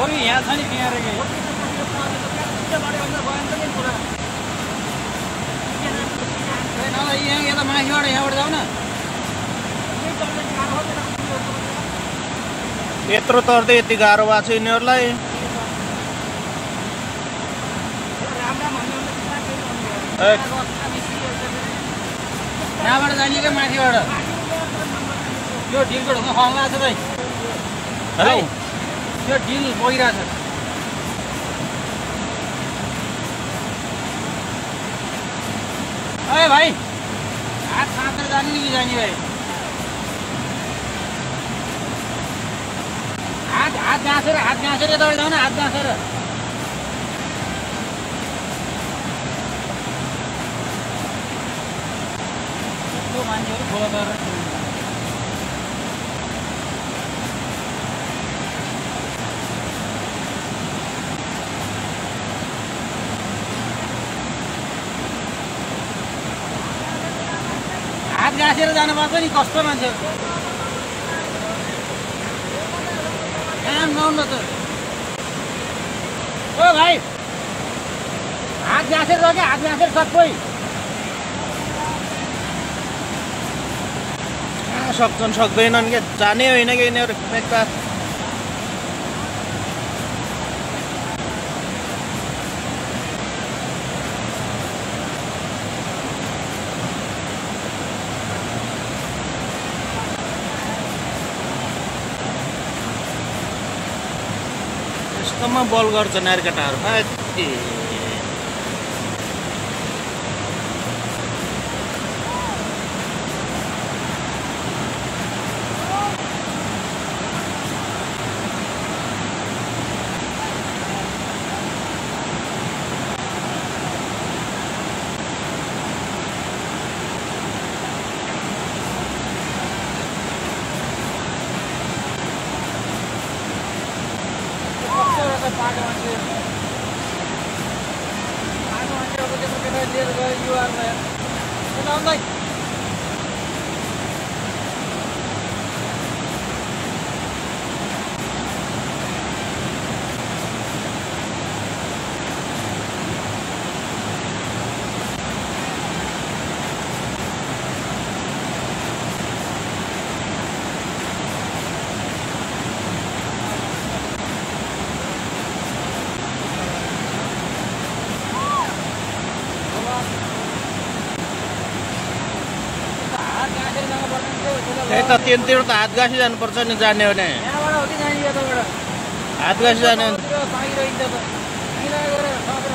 छोरी यहाँ छ नि यहाँ रहेको यहाँ यता माथिबाट यहाँबाट जाऊ न यत्रो तर्दै यति गाह्रो भएको छ यिनीहरूलाई यहाँबाट जाने क्या माथिबाट यो ढिलको ढुङ्गा खल्ला छ भाइ हेलो यो ढिल बगिरहेछ ए भाइ हात साँचेर जाने नि कि जाने भाइ हात गाँसेर यताबाट जाऊ न हात गाँसेर मान्छेहरू खोला गरेर हात गाँसेर जानुपर्छ नि कस्तो मान्छेहरू काम गाउनु त ओ भाइ हात गाँसेर लग्यो हात गाँसेर सबै सक्छन् सक्दैनन् क्या जाने होइन कि यिनीहरू बेकार यस्तोमा बल गर्छन् यार केटाहरू त्यही त तीनतिर त हात गाँसी जानुपर्छ नि जाने हो भने यहाँबाट हो कि जाने यताबाट हात गाँसी जाने पाइरहन्छ त